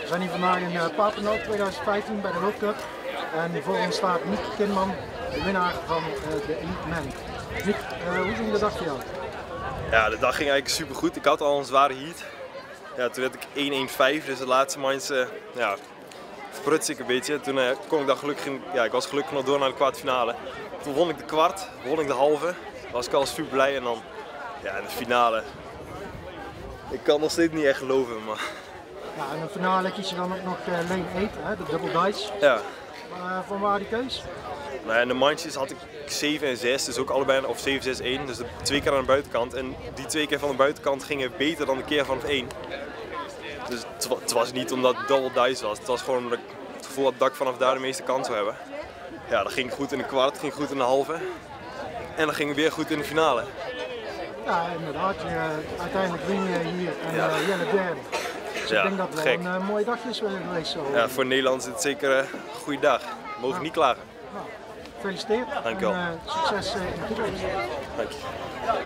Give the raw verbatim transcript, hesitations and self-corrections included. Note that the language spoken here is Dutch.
We zijn hier vandaag in uh, Papendal tweeduizend vijftien bij de World Cup. En voor ons staat Nick Kinman, de winnaar van uh, de Elite Man. Nick, uh, hoe ging de dag voor jou? Ja, de dag ging eigenlijk super goed. Ik had al een zware heat. Ja, toen werd ik één één vijf, dus de laatste minds uh, ja, verprutste ik een beetje. Toen uh, kon ik dan gelukkig, ja, ik was gelukkig nog door naar de kwartfinale. Toen won ik de kwart, won ik de halve. Was ik al super blij en dan ja, in de finale. Ik kan nog steeds niet echt geloven, maar... Ja, in de finale kies je dan ook nog uh, lane acht, hè, de double dice. Ja. Uh, van waar die keus? Nou, in de mandjes had ik zeven en zes, dus ook allebei, of zeven zes één, dus de twee keer aan de buitenkant. En die twee keer van de buitenkant gingen beter dan de keer van het één. Dus het, het was niet omdat het double dice was, het was gewoon omdat ik het gevoel had dat ik vanaf daar de meeste kans zou hebben. Ja, dat ging goed in de kwart, ging goed in de halve. En dan ging het weer goed in de finale. Ja, inderdaad. Je, uh, uiteindelijk win je hier en ja. uh, Jelle derde. Dus ja, ik denk dat het wel gek. een uh, mooie dag is geweest. Zo. Ja, voor Nederland is het zeker uh, een goede dag. We mogen nou, niet klagen. Nou, gefeliciteerd. Dank je wel. En uh, succes uh, in de toekomst. Dank je.